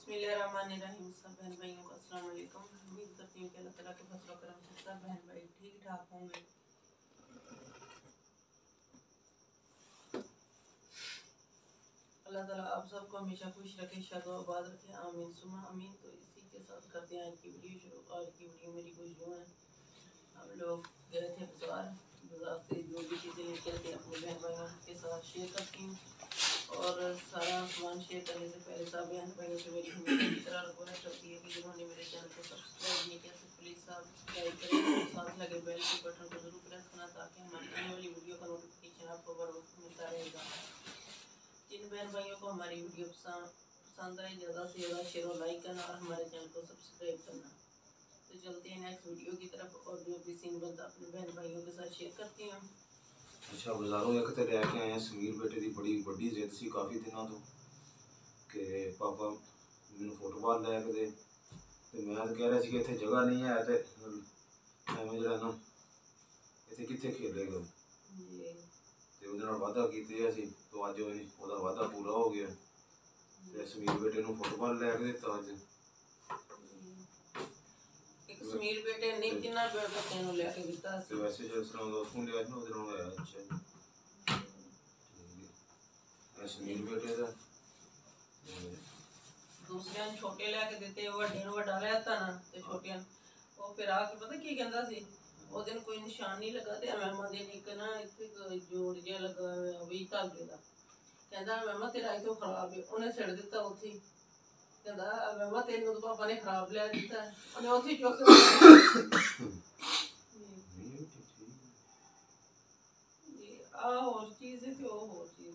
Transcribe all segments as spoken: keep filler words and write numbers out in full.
बिस्मिल्लाहिर्रहमानिर्रहीम। सब बहन भाइयों को अस्सलाम वालेकुम। उम्मीद करती हूँ कि अल्लाह ताला के फजल करम से सब बहन भाई ठीक ठाक होंगे। अल्लाह ताला आप सबको हमेशा खुश रखे, शाद व आबाद रखे, आमीन सुमा आमीन। तो इसी के साथ करते हैं आज की वीडियो शुरू। आज की वीडियो मेरी कुछ यूँ है, हम लोग गए थे बाजार, बाजार से जो भी चीज़ें लेकर थे अपने बहन भाइयों के साथ शेयर करती हूँ। और सारा सामान शेयर करने से पहले सब बहन भाइयों से मेरी हमेशा की तरह रिक्वेस्ट होती है कि जिन्होंने मेरे चैनल को सब्सक्राइब नहीं किया तो प्लीज़ सब्सक्राइब करें और साथ लगे बेल के बटन को जरूर प्रेस करना ताकि हमारी आने वाली वीडियो का नोटिफिकेशन आपको बर वक्त मिलता रहेगा। जिन बहन भाइयों को हमारी वीडियो पसंद आए ज़्यादा से ज़्यादा शेयर और लाइक करना और हमारे चैनल को सब्सक्राइब करना। तो चलते हैं नेक्स्ट वीडियो की तरफ और जो भी सीन बनता अपने बहन भाइयों के साथ शेयर करती हूँ। अच्छा बाजारों एक तो लैके आए हैं समीर बेटे की बड़ी बड़ी जिद सी काफ़ी दिनों तो कि पापा मैंने फुटबॉल लैके दे तो मैं तो कह रहा कि इतने जगह नहीं है तो एवं जरा ना इतने कितने खेलेगा तो वो वादा किए तो अज वो वादा पूरा हो गया तो समीर बेटे को फुटबॉल लैके दिता अज समीर बेटे ने कितना बच्चों को लेके दिता सी वैसे जिस तरह का उसको लिया ना उधर होया अच्छा समीर बेटे का दूसरे छोटे लेके देते वड्डे नु वड्डा लेता ना ते छोटे वो फिर आके पता की कहंदा सी वो दिन कोई निशान नहीं लगा ते मैमा दे निक ना इथे जोड़ जे लगा वही धागे दा कहंदा मैमा तेरा इथों खराब है उन्हें छड़ दिता उथे कहंदा मैमा तेनू तो पापा ने खराब ले दिता उन्हें उथे चुक आ और चीज है ते ओ और चीज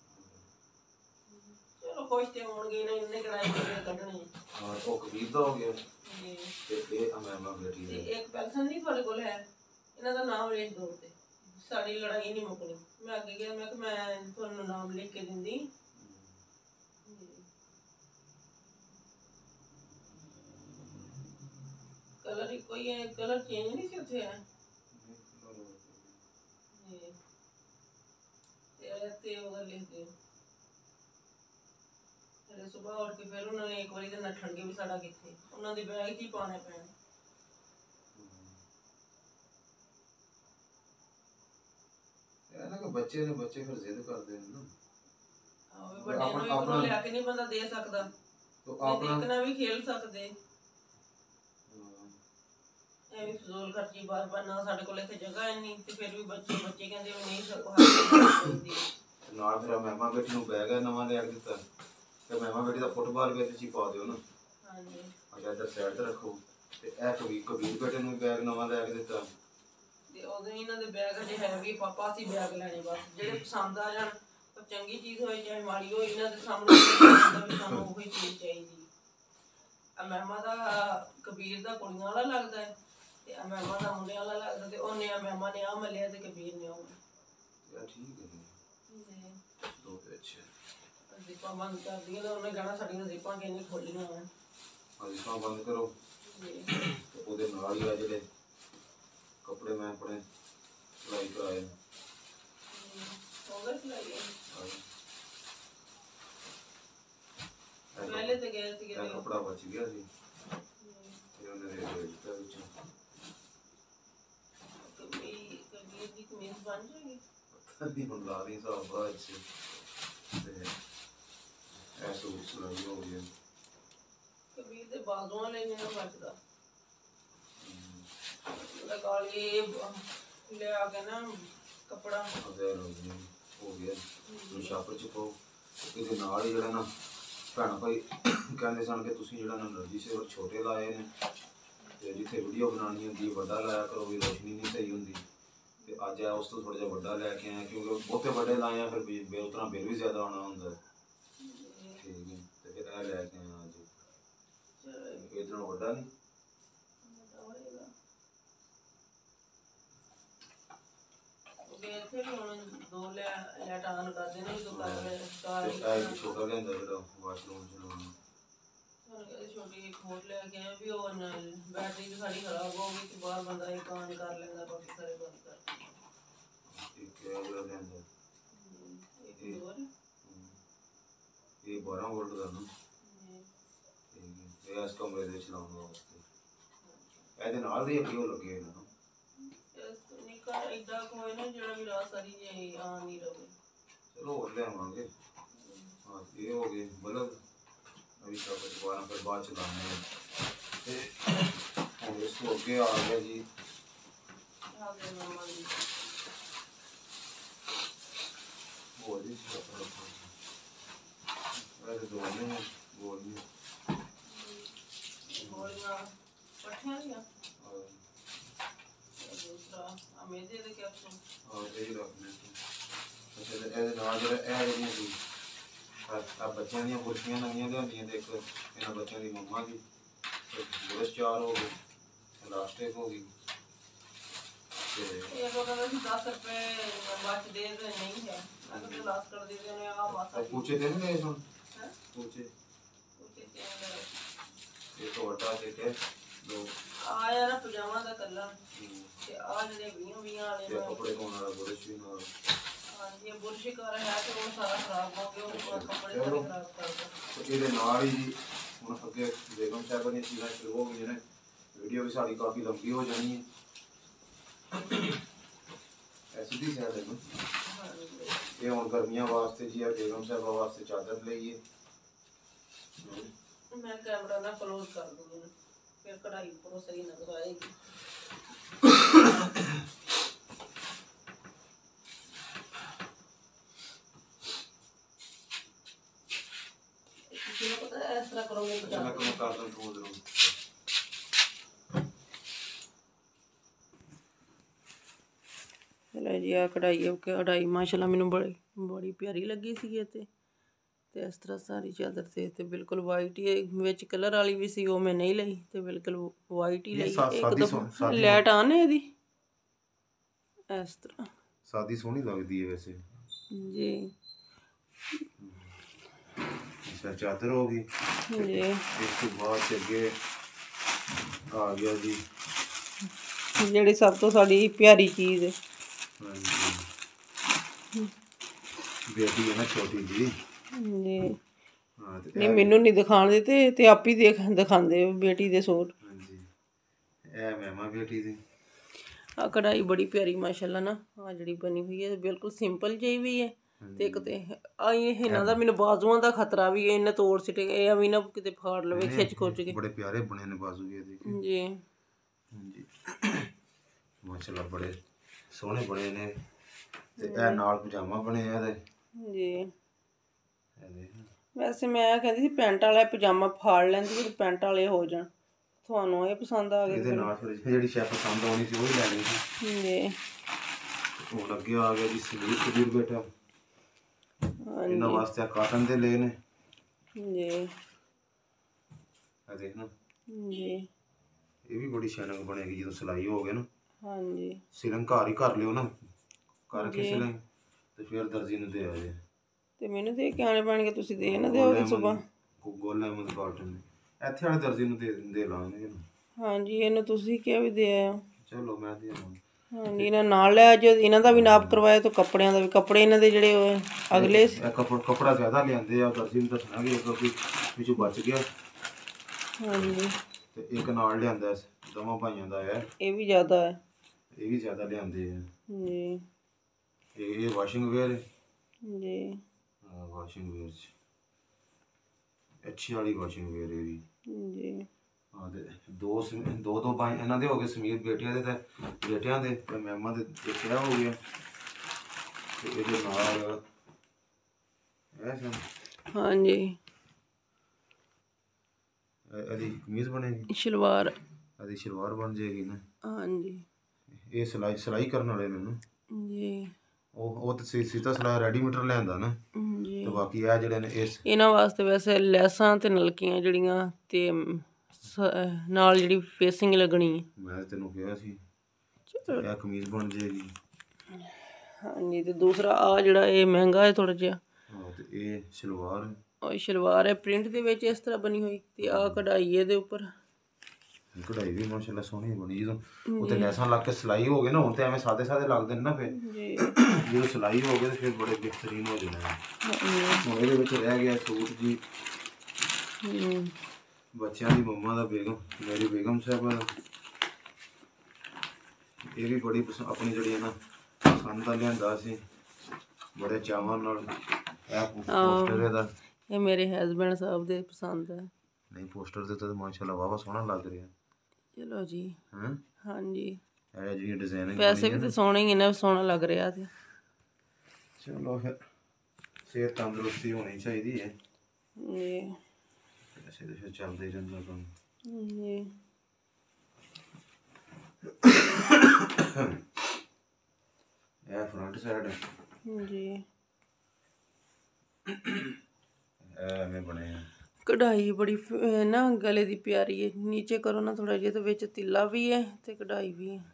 चलो खुश ते होणगे ना इन्ने कढ़ाई के कढने हां तो कबीर दा हो गया जी ते ए मैमा बेटी ते एक पेंशन नहीं थोड़े कोल है इन्हां दा नाम लिख दो ते साड़ी लड़ाई नहीं मुकनी मैं आगे गया मैं कि मैं ਤੁਹਾਨੂੰ नाम लिख के दिंदी कलर ही कोई है कलर चेंज नहीं से उठे है ये ते उधर लिख दे अरे सुबह उठ के फिर उन्होंने एक बारी तो नठन के भी साड़ा किथे उन्होंने दे बैग ही पाने पैने है ना कि बच्चे ने बच्चे फिर जिद करते हैं ना हां बड़े नु एक नु लेके नहीं बंदा दे सकदा तो अपना देखना भी खेल सकदे ਐਵੇਂ ਫਜ਼ੂਲ ਖਰਚੀ ਬਾਰ ਬਾਰ ਨਾ ਸਾਡੇ ਕੋਲ ਇੱਥੇ ਜਗ੍ਹਾ ਇੰਨੀ ਤੇ ਫਿਰ ਵੀ ਬੱਚੇ ਬੱਚੇ ਕਹਿੰਦੇ ਉਹ ਨਹੀਂ ਸਕੋ ਨਾਲ ਫਿਰ ਮੈਮਾ ਬੇਟੀ ਨੂੰ ਬੈਗ ਨਵਾਂ ਲਿਆ ਦਿੱਤਾ ਤੇ ਮੈਮਾ ਬੇਟੀ ਦਾ ਫੁੱਟਬਾਲ ਵੀ ਤੁਸੀਂ ਪਾ ਦਿਓ ਨਾ ਹਾਂਜੀ ਅਜਾ ਇੱਧਰ ਸਾਈਡ ਤੇ ਰੱਖੋ ਤੇ ਇਹ ਕਬੀਰ ਕਬੀਰ ਬੇਟੇ ਨੂੰ ਬੈਗ ਨਵਾਂ ਲਿਆ ਕੇ ਦਿੱਤਾ ਤੇ ਉਦੋਂ ਇਹਨਾਂ ਦੇ ਬੈਗ ਅਜੇ ਹੈ ਵੀ ਪਾਪਾ ਸੀ ਬੈਗ ਲੈਣੇ ਬਸ ਜਿਹੜੇ ਪਸੰਦ ਆ ਜਾਣ ਉਹ ਚੰਗੀ ਚੀਜ਼ ਹੋਏ ਚਾਹੇ ਮਾੜੀ ਹੋਏ ਇਹਨਾਂ ਦੇ ਸਾਹਮਣੇ ਵੀ ਸਾਨੂੰ ਉਹੀ ਚੀਜ਼ ਚਾਹੀਦੀ ਆ ਮੈਮਾ ਦਾ ਕਬੀਰ ਦਾ ਕੁੜੀਆਂ ਵਾਲਾ ਲੱਗਦਾ ਹੈ ਤੇ ਮੈਮਾ ਦਾ ਮੁੰਡੇ ਵਾਲਾ ਲੱਗਦਾ ਤੇ ਉਹਨੇ ਮੈਮਾ ਨੇ ਆ ਮਲਿਆ ਤੇ ਕਬੀਰ ਨੇ ਉਹ ਯਾ ਠੀਕ ਹੈ ਦੋ ਤੇ ਅੱਛੇ ਜ਼ਿੱਪਾਂ ਬੰਦ ਕਰ ਦਿਆਂ ਤਾਂ ਉਹਨੇ ਕਹਿਣਾ ਸਾਡੀਆਂ ਜ਼ਿੱਪਾਂ ਕਿੰਨੀ ਖੋਲੀਆਂ ਆ ਹਾਂ ਜ਼ਿੱਪਾਂ ਬੰਦ ਕਰੋ ਜੀ ਉਹਦੇ ਨਾਲ ਹੀ ਆ ਜਿਹੜੇ ਕੱਪੜੇ ਮੈਂ ਆਪਣੇ ਸਿਲਾਈ ਕਰਾਏ ਉਹਦਾ ਸਿਲਾਈ पहले तो गए थे कि कपड़ा बच गया थी फिर उन्होंने दे दिया बीच कभी कभी की कमीज बन जाएगी पता नहीं हम ला रही साहब बाद से ऐसे सिलाई हो गया कभी ते बाजू वाले नहीं ना बचदा लगा लिए ले आके ना कपड़ा अगर हो गया तो शापर चुको ਇਹਦੇ ਨਾਲ ਹੀ ਜਿਹੜਾ ਨਾ ਭੈਣ ਭਾਈ ਕਹਿੰਦੇ ਸਨ ਕਿ ਤੁਸੀਂ ਜਿਹੜਾ ਨਾ એનર્ਜੀ ਸੇਵਰ ਛੋਟੇ ਲਾਏ ਨੇ ਤੇ ਜਿੱਥੇ ਵੀਡੀਓ ਬਣਾਉਣੀ ਹੁੰਦੀ ਵੱਡਾ ਲਾਇਆ ਕਰੋ ਵੀ ਰੋਸ਼ਨੀ ਨਹੀਂ ਸਹੀ ਹੁੰਦੀ ਤੇ ਅੱਜ ਆ ਉਸ ਤੋਂ ਥੋੜਾ ਜਿਹਾ ਵੱਡਾ ਲੈ ਕੇ ਆਇਆ ਕਿਉਂਕਿ ਬਹੁਤੇ ਵੱਡੇ ਲਾਏ ਆ ਫਿਰ ਬੇ ਉਤਨਾ ਬਿੱਲ ਵੀ ਜ਼ਿਆਦਾ ਆਉਣਾ ਹੁੰਦਾ ਠੀਕ ਹੈ ਤੇ ਫਿਰ ਇਹ ਲੈ ਕੇ ਆਇਆ ਅੱਜ ਇਤਨਾ ਵੱਡਾ ਨਹੀਂ ਇੱਥੇ ਵੀ ਹੁਣ ਦੋ ਲੈ ਲੈਟ ਆਨ ਕਰ ਦੇਣਾ ਜਦੋਂ ਕਰ ਸਟਾਰ ਇਹ ਛੋਟਾ ਲੈਂਦਾ ਜਿਹੜਾ ਵਾਸ਼ਰੂਮ ਚ ਲਾਉਣਾ ਹੁਣ ਕਹਿੰਦੇ ਛੋਟੀ ਇੱਕ ਹੋਰ ਲੈ ਕੇ ਆਏ ਵੀ ਉਹ ਬੈਟਰੀ ਤੇ ਸਾਡੀ ਖਰਾਬ ਹੋ ਗਈ ਤੇ ਬਾਹਰ ਬੰਦਾ ਇੱਕ ਆਨ ਕਰ ਲੈਂਦਾ ਬਾਕੀ ਸਾਰੇ ਬੰਦ ਕਰ ਇੱਕ ਇਹ ਜਿਹੜਾ ਲੈਂਦਾ ਇੱਕ ਹੋਰ ਇਹ ਬਾਰਾਂ ਵੋਲਟ ਦਾ ਨਾ ਇਹ ਇਸ ਕਮਰੇ ਦੇ ਵਿੱਚ ਲਾਉਣ ਵਾਸਤੇ ਇਹਦੇ ਨਾਲ ਵੀ ਅੱਗੇ ਉਹ ਲੱਗੇ ਇਹਨਾਂ ਨੂੰ ਨਿੱਕਾ ਏਦਾਂ ਕੋਈ ਨਾ ਜਿਹੜਾ ਵੀ ਰਾਤ ਸਾਰੀ ਜੇ ਆ ਨਹੀਂ ਰਵੇ। ਚਲੋ ਹੋਰ ਲਿਆਵਾਂਗੇ। ਹਾਂ ਇਹ ਹੋ ਗਏ ਬਲਬ ਅभी तक दोबारा फिर बाद चलाने और इसको अगे आ गया जी वो जी ऐसे दोने हैं गोलियां गोलियां पट्टियां लिया और दूसरा अमेजे दे कैप्सूल और ये रखने अच्छा ऐसे नाल जरा ऐ नहीं दी आ बच्चों दी कुर्सियां नवीं लियानियां ते एक इन्हां बच्चों दी मम्मा दी ब्रश चार हो गए इलास्टिक हो गई ते ये तो कहंदा सी दस रुपए बच दे ते नहीं है अगर तो लास्ट कर दे ने आ बस पूछे थे ना सुन हैं पूछे पूछे ते ये तो हटा दे के दो आ यार पजामा दा कलर ते आ जेडे बीस बीस वाले ते कपड़े धोने वाला ब्रश भी ना ये बुरशी कर है तो वो सारा खराब हो गया वो कपड़े सारे खराब कर दे तो ਇਹਦੇ ਨਾਲ ਹੀ ਹੁਣ ਅੱਗੇ ਬੇਗਮ ਸਾਹਿਬ ਦੀਆਂ ਚੀਜ਼ਾਂ ਸ਼ੁਰੂ ਹੋ ਗਈਆਂ ਨੇ ਵੀਡੀਓ ਵੀ ਸਾਡੀ ਕਾਫੀ ਲੰਬੀ ਹੋ ਜਾਣੀ ਹੈ ਐਸਡੀ ਸਾਈਡ ਹੈ ਇਹ ਹੁਣ ਗਰਮੀਆਂ ਵਾਸਤੇ ਜੀ ਆ ਬੇਗਮ ਸਾਹਿਬ ਵਾਸਤੇ ਚਾਦਰ ਲਈਏ मैं कैमरा ना क्लोज कर दूंगी फिर कढ़ाई पूरा सही नजर आएगी। किसी को पता है इस तरह करोगे तो मैं कम कर दूं खोल दूं चलो जी आ कढ़ाई है कढ़ाई माशाल्लाह मैनू बड़ी बड़ी प्यारी लगी सी ये ते ਤੇ ਇਸ ਤਰ੍ਹਾਂ ਸਾਰੀ ਚਾਦਰ ਤੇ ਤੇ ਬਿਲਕੁਲ ਵਾਈਟ ਹੀ ਵਿੱਚ ਕਲਰ ਵਾਲੀ ਵੀ ਸੀ ਉਹ ਮੈਂ ਨਹੀਂ ਲਈ ਤੇ ਬਿਲਕੁਲ ਵਾਈਟ ਹੀ ਲਈ ਇੱਕ ਦੋ ਲਾਈਟ ਆਨ ਹੈ ਇਹਦੀ ਇਸ ਤਰ੍ਹਾਂ ਸਾਦੀ ਸੋਹਣੀ ਲੱਗਦੀ ਹੈ ਵੈਸੇ ਜੀ ਇਸ ਚਾਦਰ ਹੋ ਗਈ ਜੀ ਇਸ ਤੋਂ ਬਾਅਦ ਅੱਗੇ ਆ ਗਿਆ ਜੀ ਜਿਹੜੀ ਸਭ ਤੋਂ ਸਾਡੀ ਪਿਆਰੀ ਚੀਜ਼ ਹੈ ਹਾਂਜੀ ਬੇਟੀ ਹੈ ਨਾ ਛੋਟੀ ਜੀ ਜੀ ਨਹੀਂ ਮੈਨੂੰ ਨਹੀਂ ਦਿਖਾਣ ਦਿੱਤੇ ਤੇ ਆਪ ਹੀ ਦੇਖ ਦਿਖਾਉਂਦੇ ਬੇਟੀ ਦੇ ਸੂਟ ਹਾਂਜੀ ਇਹ ਮਹਿਮਾ ਬੇਟੀ ਦੀ ਆ ਕਢਾਈ ਬੜੀ ਪਿਆਰੀ ਮਾਸ਼ਾਅੱਲਾ ਨਾ ਆ ਜਿਹੜੀ ਬਣੀ ਹੋਈ ਹੈ ਬਿਲਕੁਲ ਸਿੰਪਲ ਜਿਹੀ ਵੀ ਹੈ ਤੇ ਇੱਕ ਤੇ ਆ ਇਹ ਇਹਨਾਂ ਦਾ ਮੈਨੂੰ ਬਾਜ਼ੂਆਂ ਦਾ ਖਤਰਾ ਵੀ ਹੈ ਇਹਨੇ ਤੋੜ ਸਿੱਟੇ ਇਹ ਐਵੇਂ ਨਾ ਕਿਤੇ ਫਾੜ ਲਵੇ ਖਿੱਚ ਖੁੱਚ ਕੇ ਬੜੇ ਪਿਆਰੇ ਬਣੇ ਨੇ ਬਾਜ਼ੂ ਵੀ ਇਹਦੇ ਜੀ ਹਾਂਜੀ ਮਾਸ਼ਾਅੱਲਾ ਬੜੇ ਸੋਹਣੇ ਬਣੇ ਨੇ ਤੇ ਇਹ ਨਾਲ ਪਜਾਮਾ ਬਣਿਆ ਇਹਦੇ ਜੀ ਵੈਸੇ ਮੈਂ ਕਹਿੰਦੀ ਸੀ ਪੈਂਟ ਵਾਲਾ ਪਜਾਮਾ ਫਾੜ ਲੈਂਦੀ ਤੇ ਪੈਂਟ ਵਾਲੇ ਹੋ ਜਾਣ ਤੁਹਾਨੂੰ ਇਹ ਪਸੰਦ ਆ ਗਿਆ ਇਹਦੇ ਨਾਲ ਥੋੜੀ ਜਿਹੜੀ ਸ਼ੇਪ ਪਸੰਦ ਆਉਣੀ ਸੀ ਉਹ ਹੀ ਲੈ ਲਈ ਸੀ ਜੀ ਉਹ ਲੱਗੇ ਆ ਗਿਆ ਜੀ ਸਲੀਵ ਕਬੀਰ ਬੇਟਾ ਇਹਨਾਂ ਵਾਸਤੇ ਕਾਟਨ ਦੇ ਲਏ ਨੇ ਜੀ ਆ ਦੇਖ ਨਾ ਜੀ ਇਹ ਵੀ ਬੜੀ ਸ਼ਾਨਕ ਬਣੇਗੀ ਜਦੋਂ ਸਿਲਾਈ ਹੋ ਗਏ ਨਾ ਹਾਂਜੀ ਸਿਲਨ ਘਰ ਹੀ ਕਰ ਲਿਓ ਨਾ ਕਰਕੇ ਸਿਲਾਈ ਤੇ ਫਿਰ ਦਰਜੀ ਨੂੰ ਦੇ ਆਏ ਤੇ ਮੈਨੂੰ ਦੇ ਕੇ ਆਣੇ ਪੈਣਗੇ ਤੁਸੀਂ ਦੇ ਨਾ ਦਿਓਗੇ ਸਵੇਰ ਗੋਲ ਲੈਮਨ ਕਾਟਨ ਇੱਥੇ ਵਾਲੇ ਦਰਜੀ ਨੂੰ ਦੇ ਦੇ ਲਾਂਗੇ ਹਾਂਜੀ ਇਹਨੂੰ ਤੁਸੀਂ ਕਿਹਾ ਵੀ ਦੇ ਆਇਓ ਚਲੋ ਮੈਂ ਦੇ ਆਵਾਂ ਹਾਂਜੀ ਇਹਨਾਂ ਨਾਲ ਲੈ ਜੋ ਇਹਨਾਂ ਦਾ ਵੀ ਨਾਪ ਕਰਵਾਇਆ ਤਾਂ ਕੱਪੜਿਆਂ ਦਾ ਵੀ ਕੱਪੜੇ ਇਹਨਾਂ ਦੇ ਜਿਹੜੇ ਅਗਲੇ ਕੱਪੜਾ ਕੱਪੜਾ ਜ਼ਿਆਦਾ ਲਿਆਂਦੇ ਆ ਦਰਜੀ ਨੂੰ ਦੱਸਣਾਗੇ ਕਿਉਂਕਿ ਵਿੱਚੋਂ ਬਚ ਗਿਆ ਹਾਂਜੀ ਤੇ ਇੱਕ ਨਾਲ ਲਿਆਂਦਾ ਦੋਵਾਂ ਭਾਈਆਂ ਦਾ ਹੈ ਇਹ ਵੀ ਜ਼ਿਆਦਾ ਹੈ ਇਹ ਵੀ ਜ਼ਿਆਦਾ ਲਿਆਂਦੇ ਆ ਜੀ ਇਹ ਵਾਸ਼ਿੰਗ ਵੇਅਰ ਜੀ ਹਾਂ ਵਾਸ਼ਿੰਗ ਵੇਅਰ ਅੱਛੀ ਵਾਲੀ ਵਾਸ਼ਿੰਗ ਵੇਅਰ ਇਹ ਵੀ ਜੀ ਹਾਂ ਤੇ ਦੋ ਦੋ ਦੋ ਭਾਈ ਇਹਨਾਂ ਦੇ ਹੋ ਗਏ ਸਮੀਰ ਬੇਟੀਆਂ ਦੇ ਤੇ ਬੇਟਿਆਂ ਦੇ ਤੇ ਮੈਮਾਂ ਦੇ ਦੇਖਿਆ ਹੋ ਗਿਆ ਤੇ ਇਹਦੇ ਨਾਲ ਇਹ ਸਮ ਹਾਂਜੀ ਇਹਦੀ ਕਮੀਜ਼ ਬਣੇਗੀ ਸ਼ਲਵਾਰ ਇਹਦੀ ਸ਼ਲਵਾਰ ਬਣ ਜਾਏਗੀ ਨਾ ਹਾਂਜੀ ਇਹ ਸਿਲਾਈ ਸਿਲਾਈ ਕਰਨ ਵਾਲੇ ਮੈਨੂੰ ਜੀ ਉਹ ਉਹ ਤੇ ਸੀਤਾ ਸਿਲਾਈ ਰੈਡੀਮੇਡ ਲੈਂਦਾ ਨਾ ਜੀ ਤੇ ਬਾਕੀ ਇਹ ਜਿਹੜੇ ਨੇ ਇਸ ਇਹਨਾਂ ਵਾਸਤੇ ਵੈਸੇ ਲੈਸਾਂ ਤੇ ਨਲਕੀਆਂ ਜਿਹੜੀਆਂ ਤੇ ਨਾਲ ਜਿਹੜੀ ਫੇਸਿੰਗ ਲੱਗਣੀ ਹੈ ਮੈਂ ਤੈਨੂੰ ਕਿਹਾ ਸੀ ਇਹ ਕਮੀਜ਼ ਬਣ ਜਾਏਗੀ ਹਾਂਜੀ ਤੇ ਦੂਸਰਾ ਆ ਜਿਹੜਾ ਇਹ ਮਹਿੰਗਾ ਹੈ ਥੋੜਾ ਜਿਹਾ ਹਾਂ ਤੇ ਇਹ ਸ਼ਲਵਾਰ ਉਹ ਸ਼ਲਵਾਰ ਹੈ ਪ੍ਰਿੰਟ ਦੇ ਵਿੱਚ ਇਸ ਤਰ੍ਹਾਂ ਬਣੀ ਹੋਈ ਤੇ ਆ ਕਢਾਈ ਇਹਦੇ ਉੱਪਰ ਕਢਾਈ ਵੀ ਮਾਸ਼ਾਅੱਲਾ ਸੋਹਣੀ ਬਣੀ ਜਦੋਂ ਉੱਤੇ ਲੈਸਾਂ ਲੱਗ ਕੇ ਸਿਲਾਈ ਹੋ ਗਏ ਨਾ ਹੁਣ ਤੇ ਐਵੇਂ ਸਾਦੇ ਸਾਦੇ ਲੱਗਦੇ ਨੇ ਨਾ ਫਿਰ ਜੀ ਜਦੋਂ ਸਿਲਾਈ ਹੋ ਗਏ ਤੇ ਫਿਰ ਬੜੇ ਬਿਹਤਰੀਨ ਹੋ ਜਾਂਦੇ ਨੇ ਹੁਣ ਇਹਦੇ ਵਿੱਚ ਰਹਿ ਗਿਆ ਸੂਟ ਜੀ बच्चों की मम्मा का बेगम मेरी बेगम साहबा का ये भी बड़ी पसंद अपनी जी है ना पसंद का लिया से बड़े चावां नाल पोस्टर दा ये मेरे हस्बैंड साहब दे पसंद है नहीं पोस्टर दे तो माशाल्लाह वावा सोहना लग रहा चलो जी हैं हाँ जी ਇਹ ਜਿਹੜੀ ਡਿਜ਼ਾਈਨਿੰਗ वैसे भी तो सोहना ही है ना सोहना लग रहा थे चलो फिर सेहत तंदुरुस्ती होनी चाहिए है जी ऐसे तो फिर चलता ही रहता काम जी ये फ्रंट साइड है जी एवें बने हैं कढ़ाई बड़ी फ- है ना गले दी प्यारी है नीचे करो ना थोड़ा जिहा तो विच तिल्ला भी है ते कढ़ाई भी है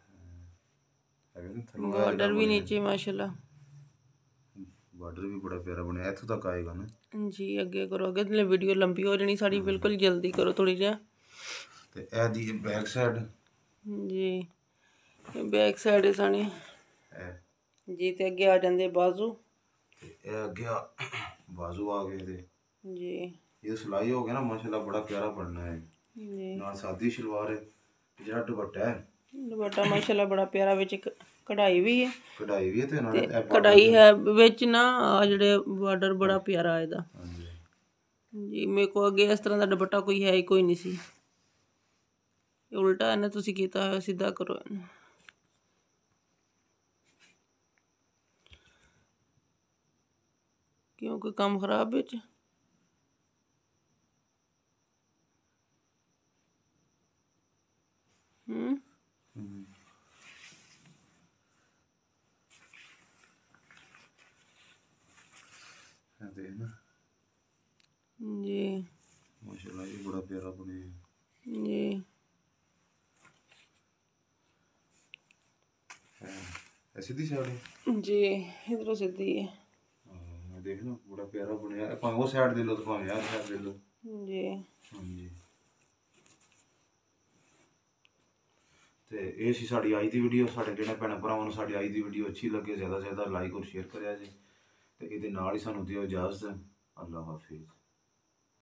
बॉर्डर भी नीचे माशाल्लाह बॉर्डर भी बड़ा प्यारा बनया इत्थों तक आएगा ना जी अगे करो अगे ते वीडियो लंबी हो जानी साड़ी बिल्कुल जल्दी करो थोड़ी जिहा ते ए दी बैक साइड जी बैक साइड है सानी ए जी ते अगे आ जांदे बाजू ते ए अगे आ- बाजू आ गए थे जी ये सिलाई हो गया ना माशाल्लाह बड़ा प्यारा बनना है जी नाल सादी शलवार है जेड़ा दुपट्टा है दुपट्टा माशाल्लाह बड़ा प्यारा विच क- कढ़ाई भी है कढ़ाई भी है ते नाल ते ए border कढ़ाई है विच ना आ जेड़े बॉर्डर बड़ा प्यारा है दा हाँ जी जी मेरे को अगे इस तरह का दुपट्टा कोई है ही कोई नहीं सी ये उल्टा है ना तुसी कीता है सीधा करो इन्हू। क्यों कोई काम खराब बिच हम्म हम्म। है देख ना जी माशाल्लाह ये बड़ा प्यारा बने है जी ए सीधी साइड है जी इधरों सीधी है हाँ देख ना बड़ा प्यारा बनया भावें वो साइड दे लो तो भावें यार साइड दे लो जी हाँ जी ਤੇ ਇਹ ਸੀ ਸਾਡੀ ਅੱਜ ਦੀ ਵੀਡੀਓ ਸਾਡੇ ਜਿਹੜੇ ਭੈਣ ਭਰਾਵਾਂ ਨੂੰ ਸਾਡੀ ਅੱਜ ਦੀ ਵੀਡੀਓ ਅੱਛੀ ਲੱਗੇ ਜ਼ਿਆਦਾ ਤੋਂ ਜ਼ਿਆਦਾ ਲਾਈਕ ਔਰ ਸ਼ੇਅਰ ਕਰਿਆ ਜੀ ਤੇ ਇਹਦੇ ਨਾਲ ਹੀ ਸਾਨੂੰ ਦਿਓ ਇਜਾਜ਼ਤ ਅੱਲਾਹ ਹਾਫਿਜ਼।